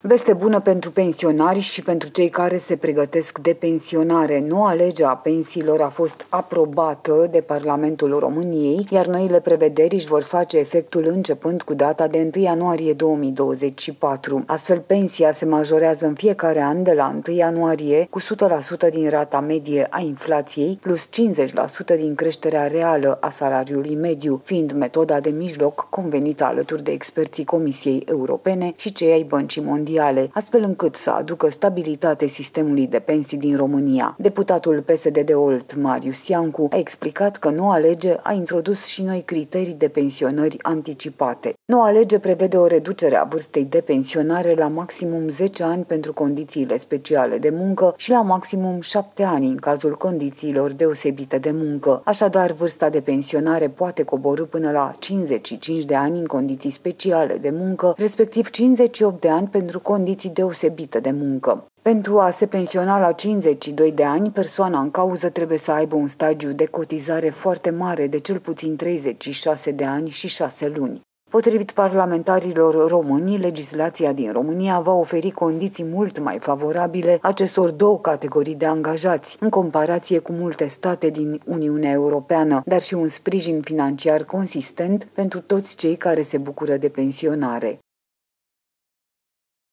Veste bună pentru pensionari și pentru cei care se pregătesc de pensionare. Noua lege a pensiilor a fost aprobată de Parlamentul României, iar noile prevederi își vor face efectul începând cu data de 1 ianuarie 2024. Astfel, pensia se majorează în fiecare an de la 1 ianuarie cu 100% din rata medie a inflației plus 50% din creșterea reală a salariului mediu, fiind metoda de mijloc convenită alături de experții Comisiei Europene și cei ai Băncii Mondiale, astfel încât să aducă stabilitate sistemului de pensii din România. Deputatul PSD de Olt, Marius Iancu, a explicat că noua lege a introdus și noi criterii de pensionări anticipate. Noua lege prevede o reducere a vârstei de pensionare la maximum 10 ani pentru condițiile speciale de muncă și la maximum 7 ani în cazul condițiilor deosebite de muncă. Așadar, vârsta de pensionare poate coborî până la 55 de ani în condiții speciale de muncă, respectiv 58 de ani pentru condiții deosebite de muncă. Pentru a se pensiona la 52 de ani, persoana în cauză trebuie să aibă un stagiu de cotizare foarte mare de cel puțin 36 de ani și 6 luni. Potrivit parlamentarilor români, legislația din România va oferi condiții mult mai favorabile acestor două categorii de angajați, în comparație cu multe state din Uniunea Europeană, dar și un sprijin financiar consistent pentru toți cei care se bucură de pensionare.